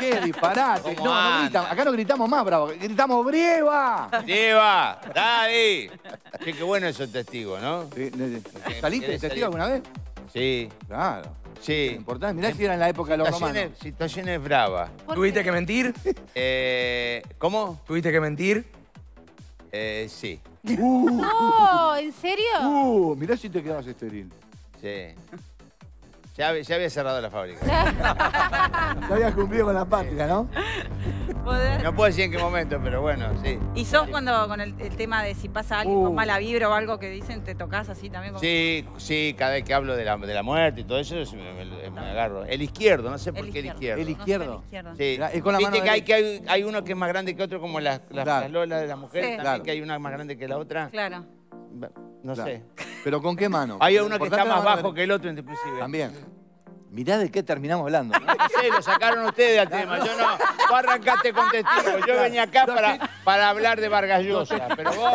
¡Qué disparate! ¿Cómo No, no anda? gritamos. Acá no gritamos más, bravo. Gritamos ¡Brieva! ¡Lleva! ¡Daddy! Qué bueno esos testigos, ¿no? ¿Saliste de testigo alguna vez? Sí. Claro. Sí. Importante. Mirá si era en la época de los romanos. Situaciones bravas. ¿Tuviste que mentir? ¿Cómo? ¿Tuviste que mentir? Sí. No, ¿en serio? Mirá si te quedabas estéril. Sí. Ya había cerrado la fábrica. Ya habías cumplido con la patria, ¿no? No puedo decir en qué momento, pero bueno, sí. ¿Y sos cuando con el tema de si pasa alguien con mala vibra o algo que dicen, te tocas así también? Como... Sí, cada vez que hablo de la muerte y todo eso, me agarro. El izquierdo, no sé por qué el izquierdo. ¿El izquierdo? Sí. Es con la mano Viste que hay uno que es más grande que otro, como las lolas de las mujeres, Sí. también que hay una más grande que la otra. Claro. No sé. ¿Pero con qué mano? Hay uno que Importante está más la mano bajo que el otro, inclusive. También. Mirá de qué terminamos hablando. No sé, lo sacaron ustedes al tema. Yo no. Vos arrancaste con testigos. Yo venía acá para hablar de Vargas Llosa, pero vos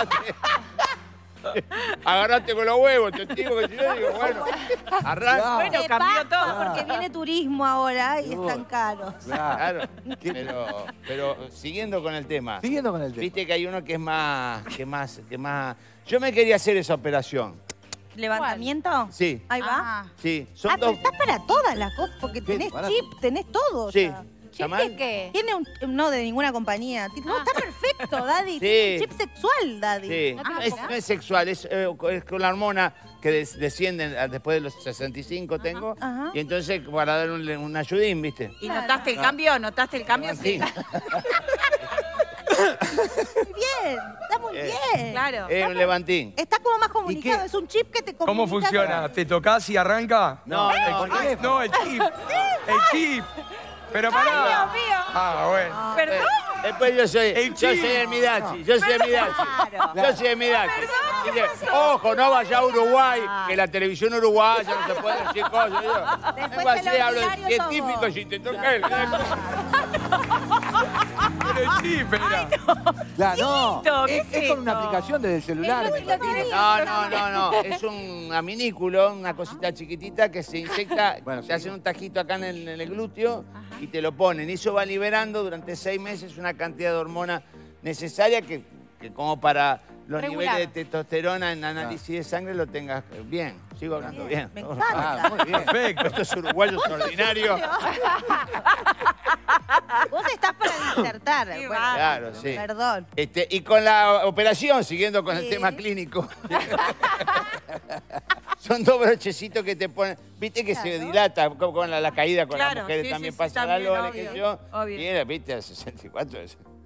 agarraste con los huevos, testigo, que si no digo, bueno, arranca. Bueno, cambió todo. Porque viene turismo ahora y están caros. Claro. Pero siguiendo con el tema. Siguiendo con el tema. Viste que hay uno que es más. Yo me quería hacer esa operación. ¿Levantamiento? Sí. Ahí va. Sí. Son Pero dos. estás para todas las cosas, porque tenés barato. chip, tenés todo. Sí. ya. ¿Está mal? ¿Qué? Tiene no de ninguna compañía. No, está perfecto, Daddy. Sí. Tiene un chip sexual, Daddy. Sí. No es sexual, es con la hormona que desciende después de los 65 tengo. Ajá. Y entonces para dar un ayudín, ¿viste? ¿Y notaste el cambio? ¿Notaste el cambio? Sí. Muy bien, está muy bien. Claro. Un levantín. Está como más comunicado, es un chip que te comunica. ¿Cómo funciona? ¿Te tocas y arranca? No, No, el chip. El chip. Pero pará. Ay, Dios mío. Ah, bueno. Perdón. Después yo soy el Midachi. Yo soy el Midachi. Yo soy el Midachi. Ojo, no vaya a Uruguay, que la televisión uruguaya no se puede decir cosas. Después Vengo así, de los hablo de diarios científicos somos. y te toca él. Pero el chip era. Claro, no. ¿Qué Es con una aplicación desde el celular. No. Es un aminículo, una cosita chiquitita que se inyecta, Bueno, te sí. hacen un tajito acá en el glúteo y te lo ponen. Y eso va liberando durante 6 meses una cantidad de hormona necesaria que como para los Regular. niveles de testosterona en análisis de sangre lo tengas bien. Sigo hablando bien. Me ¿no? encanta. Muy bien. Perfecto. Estos uruguayos ordinarios. Vos estás para disertar. Qué Bueno, Claro, sí. Perdón. Y con la operación, siguiendo con el Sí. tema clínico. Son 2 brochecitos que te ponen. Viste que se dilata con la caída con las Claro, mujeres, sí, también sí, pasa la también, lore, obvio, que yo. obvio. Y era, viste, a 64.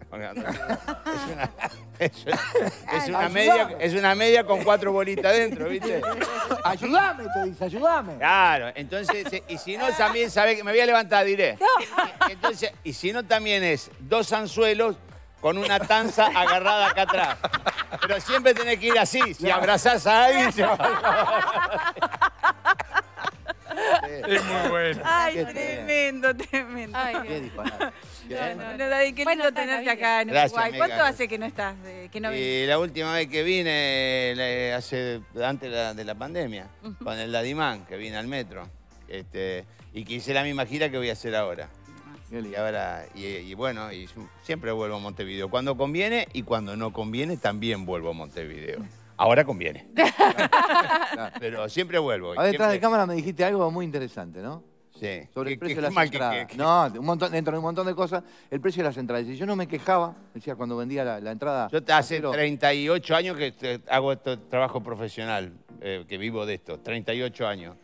Es una media con 4 bolitas dentro, ¿viste? Ayúdame, te dice, ayúdame. Claro, entonces, y si no, también sabe que me voy a levantar, diré. Entonces, y si no, también es 2 anzuelos con una tanza agarrada acá atrás. Pero siempre tenés que ir así. Si abrazás a alguien, se va Es muy bueno. Ay, Qué tremendo, tremendo. Ay, Qué disparate. No, David, qué Bueno, lindo está tenerte bien. acá en Gracias, Uruguay. amiga. ¿Cuánto hace que no estás? Que no viniste? Y la última vez que vine, antes de la pandemia, con el Dadimán, que vine al metro. Y que hice la misma gira que voy a hacer ahora. Qué Y lindo. ahora, bueno, siempre vuelvo a Montevideo. Cuando conviene y cuando no conviene, también vuelvo a Montevideo. Ahora conviene. Pero siempre vuelvo. A ver, detrás de Siempre- cámara me dijiste algo muy interesante, ¿no? Sí. Sobre el precio qué de las mal que- entradas. que- No, dentro de un montón de cosas, el precio de las entradas. Y yo no me quejaba, decía, cuando vendía la entrada. Yo hace pero 38 años que hago este trabajo profesional, que vivo de esto, 38 años.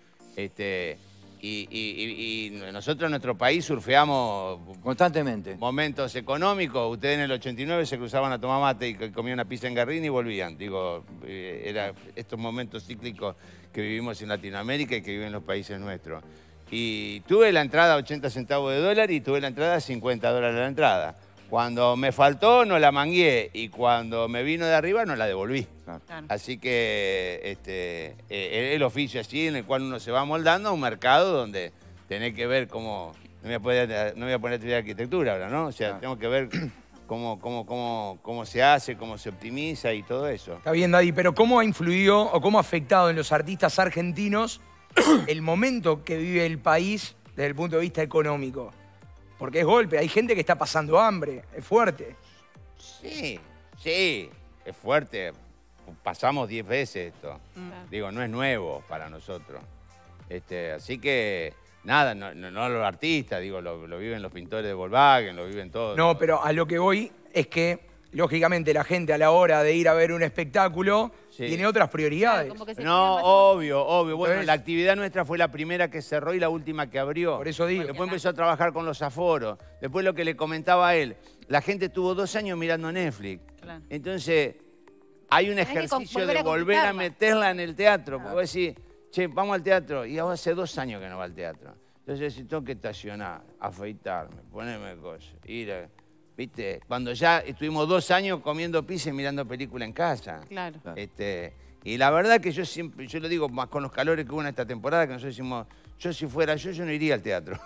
Y nosotros en nuestro país surfeamos Constantemente. momentos económicos. Ustedes en el 89 se cruzaban a tomar mate y comían una pizza en Garrín y volvían. Digo, era estos momentos cíclicos que vivimos en Latinoamérica y que viven los países nuestros. Y tuve la entrada a 80 centavos de dólar y tuve la entrada a 50 dólares la entrada. Cuando me faltó, no la mangué. Y cuando me vino de arriba, no la devolví. Claro. Así que el oficio así en el cual uno se va moldando a un mercado donde tenés que ver cómo... No me voy a poner a estudiar arquitectura ahora, ¿no? O sea, Claro. tengo que ver cómo se hace, cómo se optimiza y todo eso. Está bien, Daddy, pero ¿cómo ha influido o cómo ha afectado en los artistas argentinos el momento que vive el país desde el punto de vista económico? Porque es golpe, hay gente que está pasando hambre, es fuerte. Sí, es fuerte. Pasamos 10 veces esto. Digo, no es nuevo para nosotros. Así que, nada, no los artistas, digo, lo viven los pintores de Volkswagen, lo viven todos. No, pero a lo que voy es que, lógicamente, la gente a la hora de ir a ver un espectáculo tiene otras prioridades. Como que se No, queda más- obvio. Bueno, Entonces- la actividad nuestra fue la primera que cerró y la última que abrió. Por eso digo. Después empezó a trabajar con los aforos. Después lo que le comentaba a él, la gente estuvo 2 años mirando Netflix. Claro. Entonces, hay un Tenés que ejercicio volver de a volver a conquistarla. meterla en el teatro. Porque vos decís, che, vamos al teatro. Y ahora hace 2 años que no va al teatro. Entonces, si tengo que estacionar, afeitarme, ponerme cosas, ir a... ¿Viste? Cuando ya estuvimos 2 años comiendo pizza y mirando película en casa. Claro. Y la verdad que yo siempre, yo lo digo más con los calores que hubo en esta temporada, que nosotros decimos, yo si fuera yo no iría al teatro.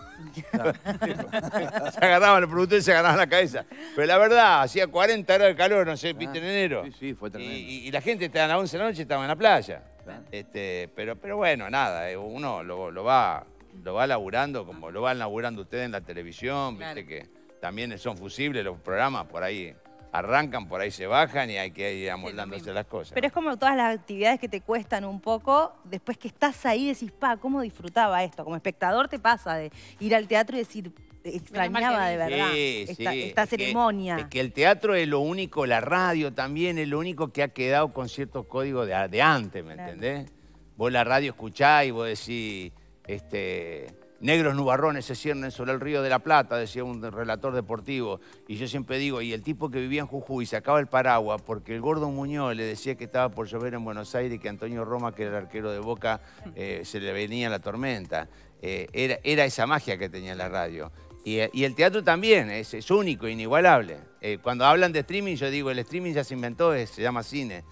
Se agarraban los productores y se agarraban la cabeza. Pero la verdad, hacía 40 grados de calor, no sé, viste, en enero. Sí, fue tremendo. Y la gente estaba a las 11 de la noche, estaba en la playa. Pero bueno, nada, uno lo va laburando como lo van laburando ustedes en la televisión, viste que también son fusibles los programas, por ahí arrancan, por ahí se bajan y hay que ir amoldándose las cosas. Pero es como todas las actividades que te cuestan un poco, después que estás ahí decís, ¿cómo disfrutaba esto? Como espectador te pasa de ir al teatro y decir, extrañaba de verdad esta es que- ceremonia. Es que el teatro es lo único, la radio también es lo único que ha quedado con ciertos códigos de antes, ¿me entendés? Vos la radio escuchás y vos decís, negros nubarrones se ciernen sobre el río de la Plata, decía un relator deportivo. Y yo siempre digo, y el tipo que vivía en Jujuy sacaba el paraguas porque el Gordo Muñoz le decía que estaba por llover en Buenos Aires y que Antonio Roma, que era el arquero de Boca, se le venía la tormenta. Era esa magia que tenía la radio. Y el teatro también, es único, inigualable. Cuando hablan de streaming, yo digo, el streaming ya se inventó, se llama cine.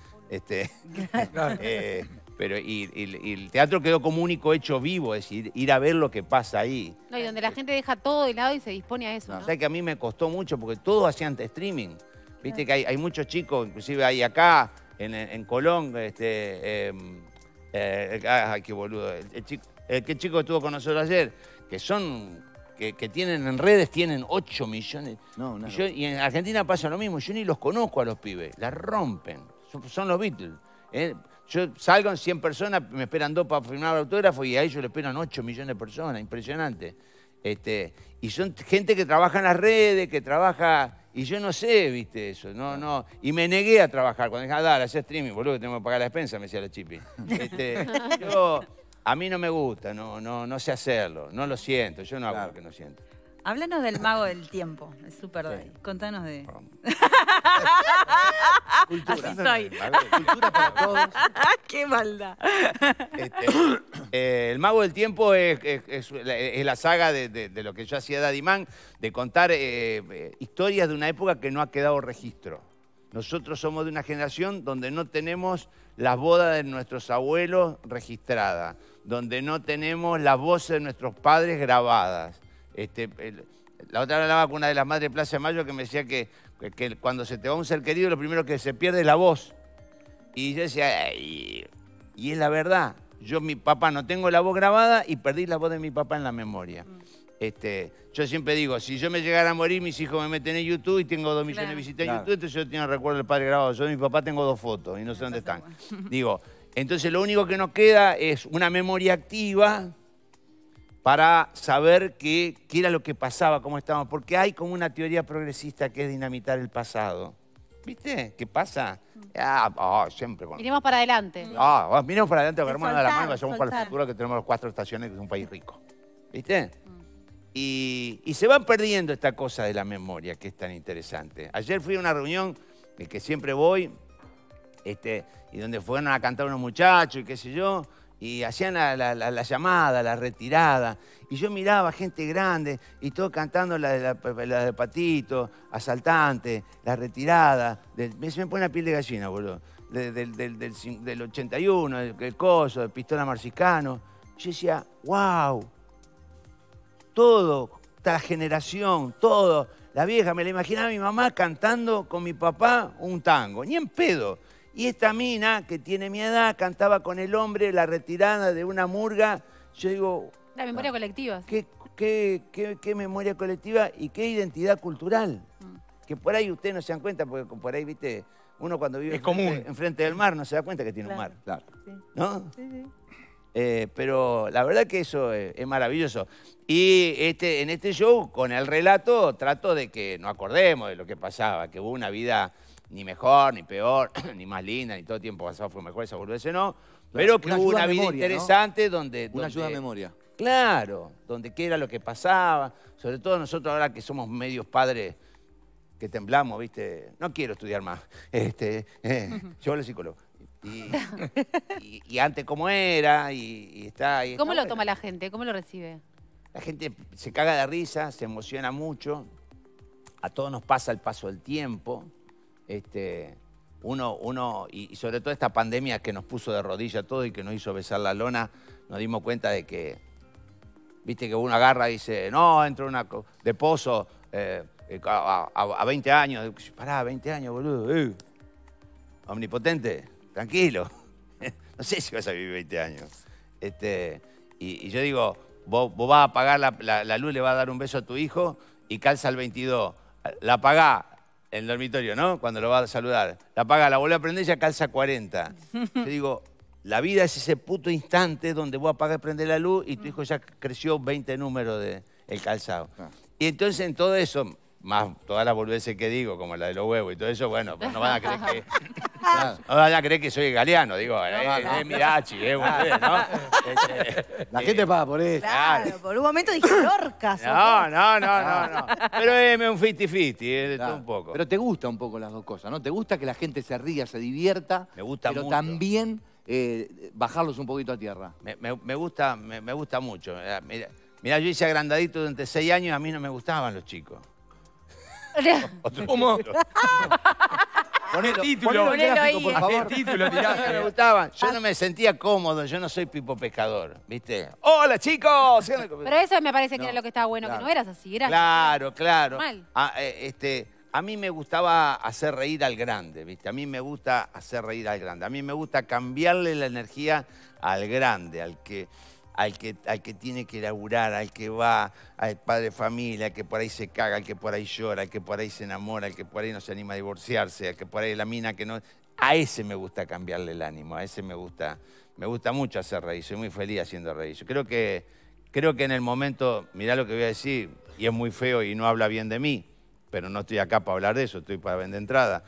Pero el teatro quedó como único hecho vivo, es decir, ir a ver lo que pasa ahí. No, y donde la gente deja todo de lado y se dispone a eso, ¿no? O sea que a mí me costó mucho porque todos hacían streaming. Viste que hay muchos chicos, inclusive hay acá, en Colón, ay, qué boludo, el chico que estuvo con nosotros ayer, que tienen en redes, tienen 8 millones. Y en Argentina pasa lo mismo, yo ni los conozco a los pibes, la rompen, son los Beatles. Yo salgo en 100 personas, me esperan 2 para firmar el autógrafo y a ellos le esperan 8 millones de personas, impresionante. Y son gente que trabaja en las redes, que trabaja... Y yo no sé, viste, eso, no. Y me negué a trabajar. Cuando dije, dale, hacer streaming, boludo, que tengo que pagar la despensa, me decía la Chipi. A mí no me gusta, no sé hacerlo, no lo siento, yo no hago lo que no siento. Háblanos del mago del tiempo, de Super. Contanos de... Cultura. Así soy. Cultura para todos. ¡Qué maldad! El Mago del Tiempo es la saga de lo que yo hacía Daddy Man, de contar historias de una época que no ha quedado registro. Nosotros somos de una generación donde no tenemos las bodas de nuestros abuelos registradas, donde no tenemos las voces de nuestros padres grabadas. La otra vez hablaba con una de las madres de Plaza de Mayo que me decía que cuando se te va un ser querido, lo primero que se pierde es la voz. Y yo decía, y es la verdad. Mi papá no tengo la voz grabada y perdí la voz de mi papá en la memoria. Yo siempre digo, si yo me llegara a morir, mis hijos me meten en YouTube y tengo 2 millones de visitas en YouTube, entonces yo tengo recuerdo del padre grabado. Yo de mi papá tengo 2 fotos y no sé dónde están. Digo, entonces lo único que nos queda es una memoria activa para saber qué era lo que pasaba, cómo estábamos. Porque hay como una teoría progresista que es dinamitar el pasado. ¿Viste? ¿Qué pasa? Siempre con... Miremos para adelante. Miremos para adelante, agarramos de la mano y vayamos para el soltar. futuro, que tenemos los 4 estaciones, que es un país rico. ¿Viste? Y se van perdiendo esta cosa de la memoria, que es tan interesante. Ayer fui a una reunión, que siempre voy, y donde fueron a cantar unos muchachos y qué sé yo, y hacían la llamada, la retirada. Y yo miraba gente grande y todos cantando la de Patito, Asaltante, la retirada. Se me pone la piel de gallina, boludo. Del 81, el coso, del Pistola Marciscano. Yo decía, wow, todo, esta generación, todo. La vieja, me la imaginaba a mi mamá cantando con mi papá un tango, ni en pedo. Y esta mina, que tiene mi edad, cantaba con el hombre la retirada de una murga. Yo digo... La memoria colectiva. ¿Qué qué memoria colectiva y qué identidad cultural. Que por ahí ustedes no se dan cuenta, porque por ahí, viste, uno cuando vive enfrente del mar no se da cuenta que tiene un mar. Claro. Sí. ¿No? Sí, sí. Pero la verdad que eso es maravilloso. Y en este show, con el relato, trato de que nos acordemos de lo que pasaba, que hubo una vida ni mejor, ni peor, ni más linda, ni todo el tiempo pasado fue mejor, esa boludez no, pero que hubo una vida interesante donde... Una ayuda a memoria. Claro, donde qué era lo que pasaba, sobre todo nosotros ahora que somos medios padres que temblamos, ¿viste? No quiero estudiar más, yo soy psicólogo. Y antes cómo era, y está... ¿Cómo lo toma la gente? ¿Cómo lo recibe? La gente se caga de risa, se emociona mucho, a todos nos pasa el paso del tiempo, y sobre todo esta pandemia que nos puso de rodillas todo y que nos hizo besar la lona, nos dimos cuenta de que, viste que uno agarra y dice, no, entro de pozo a 20 años, pará, 20 años, boludo, omnipotente, tranquilo, no sé si vas a vivir 20 años. Y yo digo, vos vas a apagar la luz, le vas a dar un beso a tu hijo y calza el 22, la apagás en el dormitorio, ¿no? Cuando lo vas a saludar. La apagás, la volvés a prender y ya calza 40. Yo digo, la vida es ese puto instante donde vos apagás y prendés la luz y tu hijo ya creció 20 números del calzado. Y entonces en todo eso, más todas las boludeces que digo, como la de los huevos y todo eso, bueno, pues no van a creer que... No van a creer que soy galeano, digo, es Mirachi, boludez, ¿no? La gente paga por eso. Claro, por un momento dije Lorca. No. Pero es un 50-50, todo un poco. Pero te gusta un poco las dos cosas, ¿no? Te gusta que la gente se ría, se divierta. Me gusta pero mucho. También bajarlos un poquito a tierra. Me gusta mucho. Mirá, yo hice agrandadito durante 6 años y a mí no me gustaban los chicos. ¿Cómo? Ponelo, título, ponelo ahí, por favor. ¿Qué título No me tiraste? gustaban. Yo no me sentía cómodo, yo no soy Pipo Pescador, ¿viste? ¡Hola, chicos! Pero eso me parece que era lo que estaba bueno, claro. que no eras así, eras Claro. normal. A mí me gustaba hacer reír al grande, ¿viste? A mí me gusta hacer reír al grande. A mí me gusta cambiarle la energía al grande, al que tiene que laburar, al que va, al padre de familia, al que por ahí se caga, al que por ahí llora, al que por ahí se enamora, al que por ahí no se anima a divorciarse, al que por ahí la mina que no... A ese me gusta cambiarle el ánimo, a ese me gusta mucho hacer reír, soy muy feliz haciendo reír. Yo creo que en el momento, mirá lo que voy a decir, y es muy feo y no habla bien de mí, pero no estoy acá para hablar de eso, estoy para vender entrada.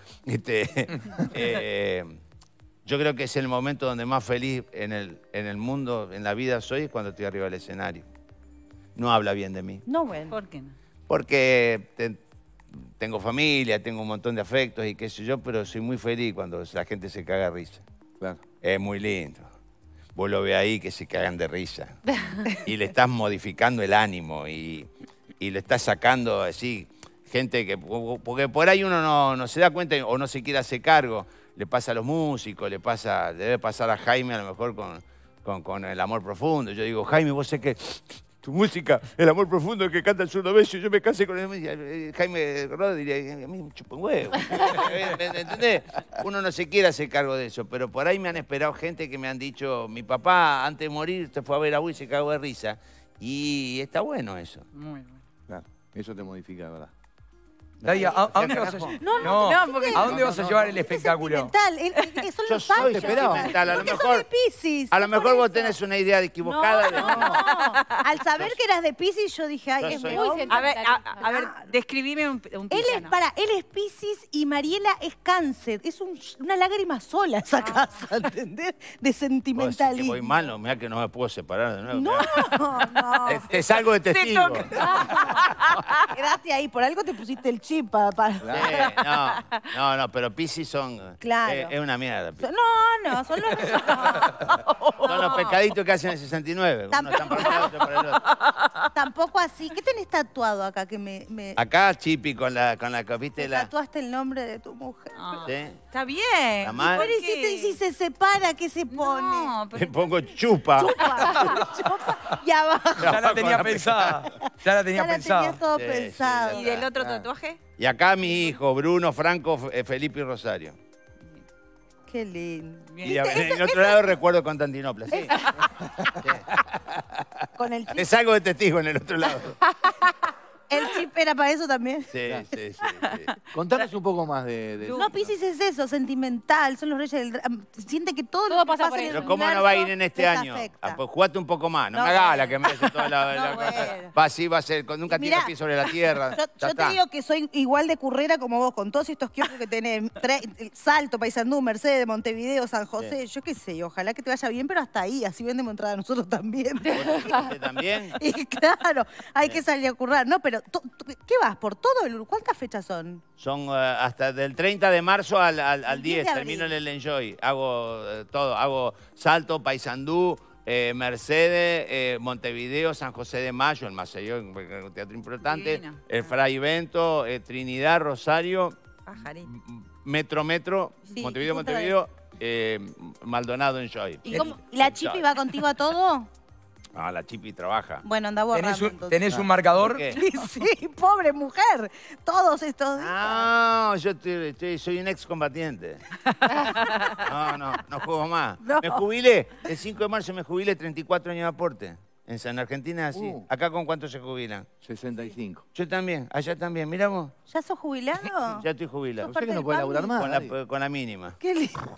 Yo creo que es el momento donde más feliz en el mundo, en la vida soy, es cuando estoy arriba del escenario. No habla bien de mí. No, bueno. ¿Por qué no? Porque tengo familia, tengo un montón de afectos y qué sé yo, pero soy muy feliz cuando la gente se caga de risa. Claro. Es muy lindo. Vos lo ves ahí que se cagan de risa. Y le estás modificando el ánimo y le estás sacando así, gente que... Porque por ahí uno no se da cuenta o no se quiere hacer cargo. Le pasa a los músicos, debe pasar a Jaime a lo mejor con El Amor Profundo. Yo digo, Jaime, vos sé que tu música, El Amor Profundo, que canta el Zurdo Bello, yo me casé con él. Jaime Rodo diría, a mí me chupa un huevo. ¿Me entendés? Uno no se quiere hacer cargo de eso, pero por ahí me han esperado gente que me han dicho, mi papá antes de morir se fue a ver a Will y se cagó de risa. Y está bueno eso. Muy bueno. Claro. Eso te modifica, de verdad. Nadia, ¿a dónde vas a ¿A dónde vas a llevar el espectáculo? Son Yo los soy años. sentimental, a lo Porque sos mejor... de Piscis. A lo mejor vos tenés una idea equivocada. No. Al saber que eras de Piscis, yo dije, ay, Yo es soy- muy Muy sentimental. A ver, describime un Él pisciano. él es Piscis y Mariela es Cáncer. Es una lágrima sola esa casa, ¿entendés? De Vos decís que sentimentalismo. voy mal, mirá que no me puedo separar de nuevo. No, no. Te salgo de testigo. Quedaste ahí, por algo te pusiste el chip para... No, pero Piscis son... Claro. Es una mierda. Piscis. No, son los... Son los pescaditos que hacen el 69. Uno está para un lado, otro para el otro. Tampoco así. ¿Qué tenés tatuado acá que me Acá, Chipi, con la ¿viste? tatuaste el nombre de tu mujer? Ah, ¿Sí? Está bien. La madre. ¿Pero y si se separa, qué se pone? No, Le pero pongo chupa. Y abajo. Ya la tenía pensada. Ya la tenía Ya la pensada. tenías todo Sí, pensado. ¿y del otro tatuaje? Y acá mi hijo, Bruno, Franco, Felipe y Rosario. Qué lindo. Bien. Y en el otro lado recuerdo Constantinopla. Sí. con el Te chip. salgo de testigo en el otro lado. ¿El chip era para eso también? Sí, sí, sí. Contanos un poco más de No, Piscis es eso, sentimental, son los reyes del drama. Siente que todo, Todo lo que pasa pasa por en el ellos. Pero ¿cómo no universo va a ir en este les año? afecta. Ah, pues jugate un poco más. No, No, me hagas bueno. la que me hace toda la No, cosa. bueno. Va así, va a ser. Nunca tira Mirá, pie sobre la tierra. Yo Ya te está. digo que soy igual de currera como vos, con todos estos kioscos que tenés. Salto, Paysandú, Mercedes, Montevideo, San José, yo qué sé, ojalá que te vaya bien, pero hasta ahí, así vendemos entrada nosotros también. ¿Usted también? Y claro, hay que salir a currar. No, pero ¿qué vas? ¿Por todo el ¿Cuántas fechas son? Son hasta del 30 de marzo al 10 10, de abril. termino en el Enjoy. Hago todo, hago Salto, Paysandú, Mercedes, Montevideo, San José de Mayo, el Maceió, un teatro importante, Divino. el Fray Bento, Trinidad, Rosario, Pajarito. Metro, Sí, Montevideo, Punta Montevideo, Maldonado, Enjoy. ¿Y la Chipi va contigo a todo? Ah, la Chipi trabaja. Bueno, anda borrando. ¿Tenés un marcador? ¿Por qué? Sí, pobre mujer. Todos estos días. No, yo soy un excombatiente. No juego más. No. Me jubilé, el 5 de marzo me jubilé, 34 años de aporte. En Argentina es así. ¿Acá con cuánto se jubilan? 65. Yo también, allá también. Mirá vos, ¿Ya sos jubilado? ya estoy jubilado. ¿Sos ¿Usted que no puede laburar más? Nadie. Con la mínima. Qué lindo.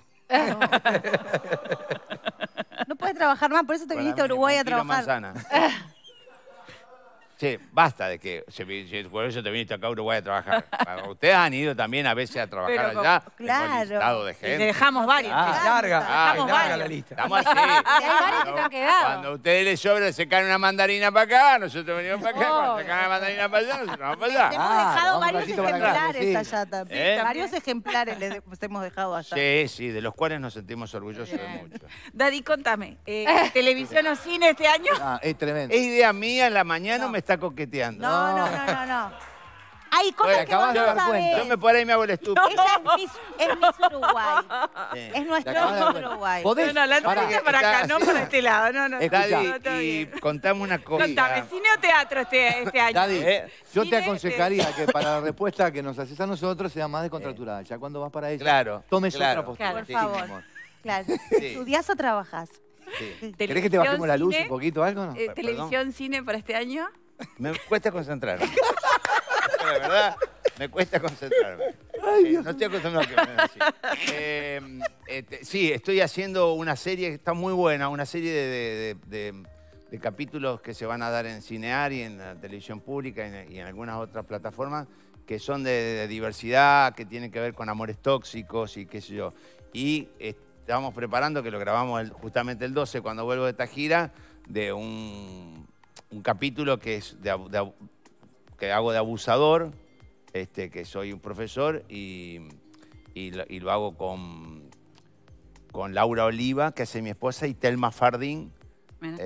No puedes trabajar más, por eso te Con viniste la a Uruguay mínima, a un kilo trabajar. manzana. Sí, basta de que por eso te viniste acá a Uruguay a trabajar. Ustedes han ido también a veces a trabajar Pero allá. claro. Tengo listado de Y gente. te dejamos varios. Es larga, Dejamos es larga varios. la lista. Estamos así. hay varios que se han quedado. Cuando a ustedes les sobra, se caen una mandarina para acá, nosotros venimos para acá. Cuando se caen una mandarina para allá, nosotros vamos para Les allá. hemos dejado vamos un varios ratito para acá, ejemplares sí. allá también. ¿Eh? Varios ejemplares les hemos dejado allá. Sí, sí, de los cuales nos sentimos orgullosos de mucho. Daddy, contame, ¿televisión o cine este año? Ah, es tremendo. Es idea mía, en la mañana me está coqueteando. No. Hay cosas Oye, que vos acabas de no dar sabés. cuenta. Yo me por ahí me hago el estúpido. Ella es Miss Uruguay. Sí. Es Te nuestro acabas de dar Miss cuenta. Uruguay. ¿Podés? No, la Pará. noticia para acá, no para este lado. No. Escuchá. Daddy, No, está y bien. contame una cosa. Contame, ¿cine o teatro este año? Daddy, ¿Eh? yo te Cine, aconsejaría que para la respuesta que nos haces a nosotros sea más descontracturada. Ya cuando vas para ella, Claro, tomes claro. otra postura. Por Sí, favor. mi amor. Claro. Sí. ¿Estudiás o trabajás? Sí. ¿Querés que te bajemos la luz cine, un poquito o algo? No? ¿Televisión, cine para este año? Me cuesta concentrarme. La verdad, me cuesta concentrarme. No estoy acostumbrado a que me así. Sí, estoy haciendo una serie que está muy buena, una serie de capítulos que se van a dar en Cinear y en la televisión pública y en algunas otras plataformas que son de diversidad, que tienen que ver con amores tóxicos y qué sé yo. Y estamos preparando, que lo grabamos justamente el 12 cuando vuelvo de esta gira, de un capítulo que es que hago de abusador, que soy un profesor y lo hago con Laura Oliva, que es mi esposa, y Telma Fardín, Mira.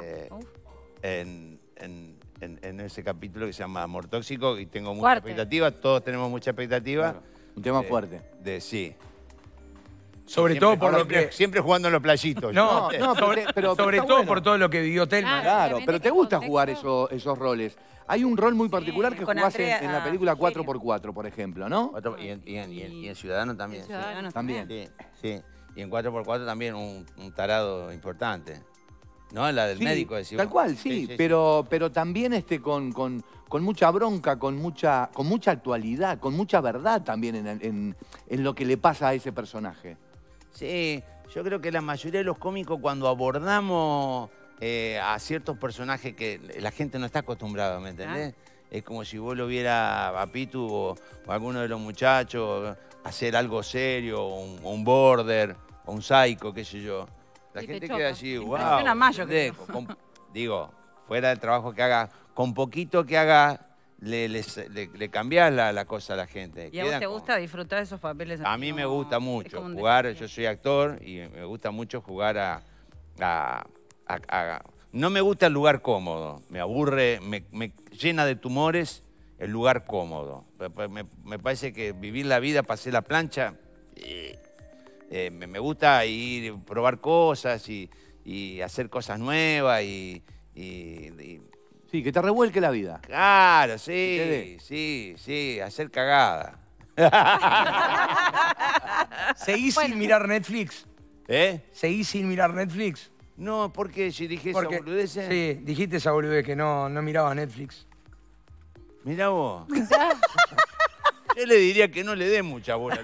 en ese capítulo que se llama Amor Tóxico, y tengo mucha Fuerte. expectativa, todos tenemos mucha expectativa. Claro, un tema fuerte. Sí. Sobre Siempre- todo por lo siempre- que... Siempre jugando en los playitos. No, No, pero sobre está todo bueno. por todo lo que vivió Telma. Ah, Claro, obviamente pero te que gusta contexto- jugar esos roles. Hay un rol muy particular que con jugás Andrea, en la película Furio. 4x4, por ejemplo, ¿no? Y en Ciudadano también. sí. Ciudadano También. Sí, sí. Y en 4x4 también un tarado importante. ¿No? La del Sí, médico, decimos. tal cual, sí, pero también con mucha bronca, con mucha actualidad, con mucha verdad también en lo que le pasa a ese personaje. Sí, yo creo que la mayoría de los cómicos cuando abordamos a ciertos personajes que la gente no está acostumbrada, ¿me entendés? Es como si vos lo viera a Pitu o alguno de los muchachos hacer algo serio, o un border, o un psycho, qué sé yo. La Sí, te gente choca. queda así, wow. impresiona más, yo ¿entendés? creo. Digo, fuera del trabajo que haga, con poquito que haga, le cambiás la cosa a la gente. ¿Y a vos Quedan te como- gusta disfrutar de esos papeles? A mí me No, gusta es mucho como un jugar, desafío. yo soy actor y me gusta mucho jugar no me gusta el lugar cómodo, me aburre, me llena de tumores el lugar cómodo. Me parece que vivir la vida, pasé la plancha, me gusta ir, probar cosas y hacer cosas nuevas y Sí, que te revuelque la vida. claro, te sí, hacer cagada. ¿Seguís sin mirar Netflix? ¿Eh? ¿Seguís sin mirar Netflix? No, ¿por qué? Si dije esa boludez. Sí, dijiste esa boludez que no miraba Netflix. Mirá vos. Yo le diría que no le dé mucha bola.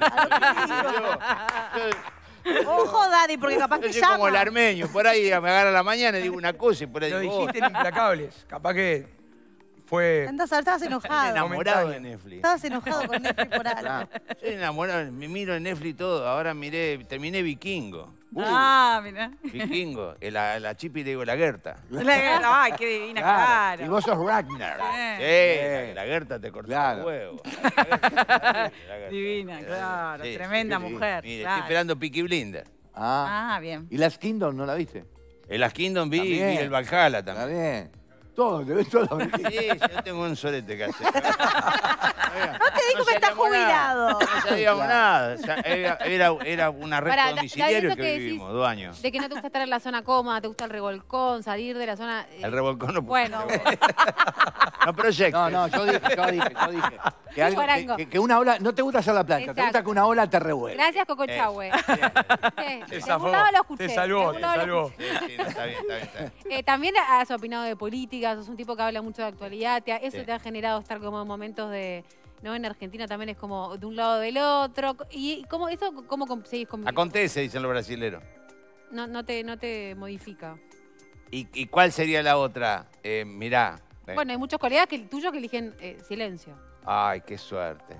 Ojo, Daddy, porque capaz que Yo soy llama. como el armenio. Por ahí me agarra la mañana y digo una cosa y por ahí Lo digo dijiste en Implacables. Capaz que fue... Andás a ver, estabas enojado. enamorado de Netflix. Estabas enojado con Netflix por algo. Estoy enamorado, me miro en Netflix todo. Ahora terminé Vikingo. Mirá. Vikingo. La Chipi le digo la Gerta. Ay, qué divina, claro. Y vos sos Ragnar. Sí, la Gerta te cortó Claro. el huevo. Divina, claro. Sí, Tremenda sí, sí. mujer. Mire, claro. estoy esperando Peaky Blinder. Ah, bien. ¿Y las Kingdom no la viste? En las Kingdom vi También. el Valhalla Está también. bien. Todo, te ves todo. Sí, yo tengo un sorete que hacer. No te dijo que estás jubilado. No sabíamos nada. O sea, era un arresto Pará, domiciliario David, eso que que vivimos, decís 2 años. De que no te gusta estar en la zona cómoda, te gusta el revolcón, salir de la zona... El revolcón no Bueno, No proyecto. No, yo dije. Que, algo, Guarango. que una ola, no te gusta hacer la plancha, te Exacto. gusta que una ola te revuelva. gracias, Coco Chahue. Te De zafó, algún lado lo escuché. te salvó, de algún te lado lo salvó. escuché. Sí, no, está bien. También has opinado de política, sos un tipo que habla mucho de actualidad. Eso Sí. te ha generado estar como en momentos de... ¿No? En Argentina también es como de un lado del otro. ¿Y cómo seguís conviviendo? Acontece, dicen los brasileros. No te modifica. ¿Y cuál sería la otra? Mirá. Bueno, hay muchos colegas tuyos que eligen silencio. Ay, qué suerte.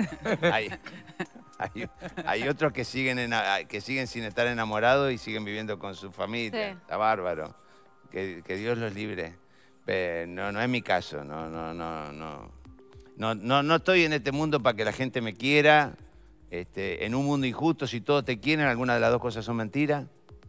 Hay otros que siguen sin estar enamorados y siguen viviendo con su familia. Sí. Está bárbaro. Que Dios los libre. Pero no es mi caso. No estoy en este mundo para que la gente me quiera. En un mundo injusto, si todos te quieren, alguna de las dos cosas son mentiras.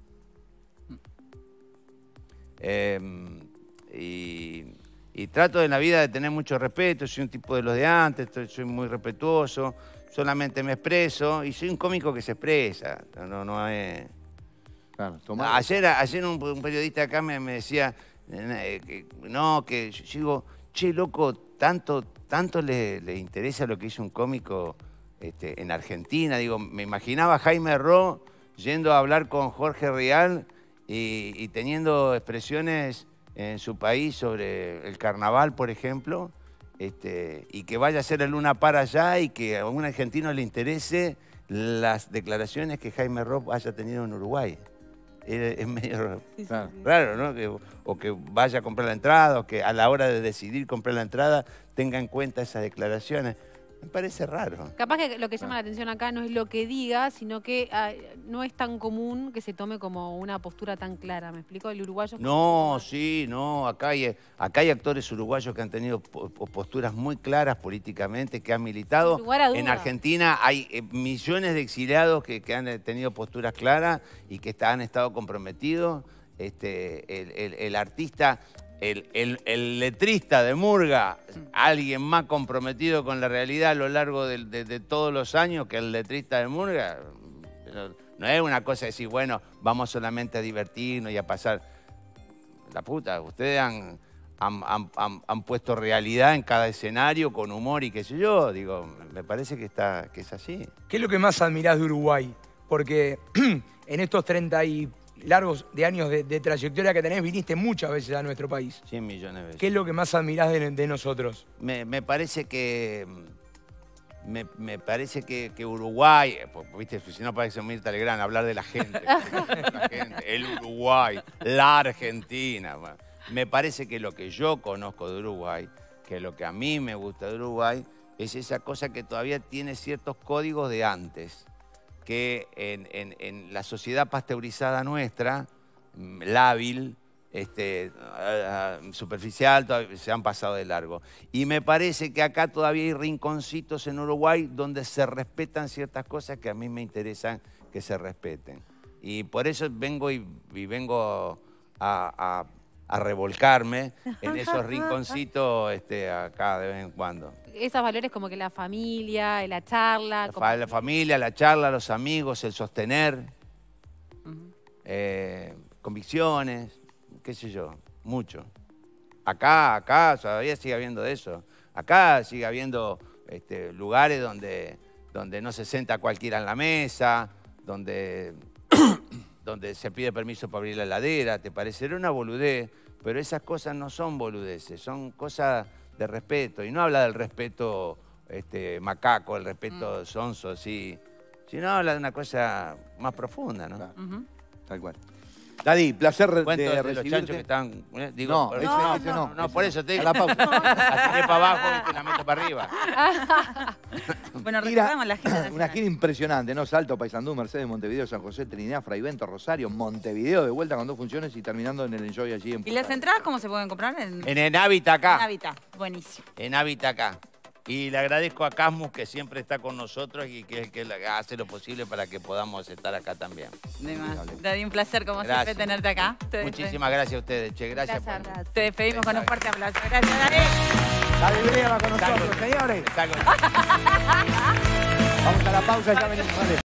Y trato en la vida de tener mucho respeto. Soy un tipo de los de antes, soy muy respetuoso. Solamente me expreso y soy un cómico que se expresa. No es... Claro, tomá. Ayer un periodista acá me decía, que yo digo, che, loco, tanto le interesa lo que hizo un cómico en Argentina. Digo, me imaginaba a Jaime Ross yendo a hablar con Jorge Rial y teniendo expresiones en su país sobre el carnaval, por ejemplo, y que vaya a hacer el Luna Par allá y que a un argentino le interese las declaraciones que Jaime Ross haya tenido en Uruguay. Es medio raro, ¿no? O que vaya a comprar la entrada, o que a la hora de decidir comprar la entrada tenga en cuenta esas declaraciones. Me parece raro. Capaz que lo que llama la atención acá no es lo que diga, sino que no es tan común que se tome como una postura tan clara. ¿Me explico? El uruguayo... No, sí, no. Acá hay actores uruguayos que han tenido posturas muy claras políticamente, que han militado. Sin lugar a duda. En Argentina hay millones de exiliados que han tenido posturas claras y que han estado comprometidos. El artista... El letrista de murga, alguien más comprometido con la realidad a lo largo de todos los años que el letrista de murga. No es una cosa de decir, bueno, vamos solamente a divertirnos y a pasar. La puta, ustedes han puesto realidad en cada escenario con humor y qué sé yo. Digo, me parece que es así. ¿Qué es lo que más admirás de Uruguay? Porque en estos 30 y largos de años de trayectoria que tenés, viniste muchas veces a nuestro país. 100 millones de veces. ¿Qué es lo que más admirás de nosotros? Me parece que... Me parece que Uruguay, viste, si no parece Mirta Legrand, hablar de la gente, el Uruguay, la Argentina. Bueno, me parece que lo que yo conozco de Uruguay, que lo que a mí me gusta de Uruguay, es esa cosa que todavía tiene ciertos códigos de antes, que en la sociedad pasteurizada nuestra, lábil, superficial, se han pasado de largo. Y me parece que acá todavía hay rinconcitos en Uruguay donde se respetan ciertas cosas que a mí me interesan que se respeten. Y por eso vengo vengo a revolcarme en esos rinconcitos acá de vez en cuando. Esos valores como que la familia, la charla... La familia, la charla, los amigos, el sostener, convicciones, qué sé yo, mucho. Acá todavía sigue habiendo eso. Acá sigue habiendo lugares donde no se sienta cualquiera en la mesa, donde donde se pide permiso para abrir la heladera, te parecerá una boludez, pero esas cosas no son boludeces, son cosas de respeto. Y no habla del respeto macaco, el respeto sonso, sí, sino habla de una cosa más profunda, ¿no? Claro. Tal cual. Daddy, placer Cuento de de los recibirte. chanchos que están... digo, No, por- ese no. No, por eso te digo. A la pausa. La tiré para abajo y te la meto para arriba. Bueno, Gira, recordamos la gira una nacional. gira impresionante, ¿no? Salto, Paysandú, Mercedes, Montevideo, San José, Trinidad, Fraivento, Rosario, Montevideo, de vuelta con 2 funciones y terminando en el Enjoy allí en ¿Y las Punta. entradas cómo se pueden comprar? En Hábitat acá. Hábitat. Buenísimo. En Hábitat acá. Y le agradezco a Casmus que siempre está con nosotros y que es el que hace lo posible para que podamos estar acá también. De más. Daddy, un placer como Gracias. siempre tenerte acá. Muchísimas gracias a ustedes, che. Gracias por... Te despedimos con un fuerte aplauso. Gracias, Daddy. Daddy Brieva con nosotros, señores. Saco- Vamos a la pausa, ya venimos. Vale.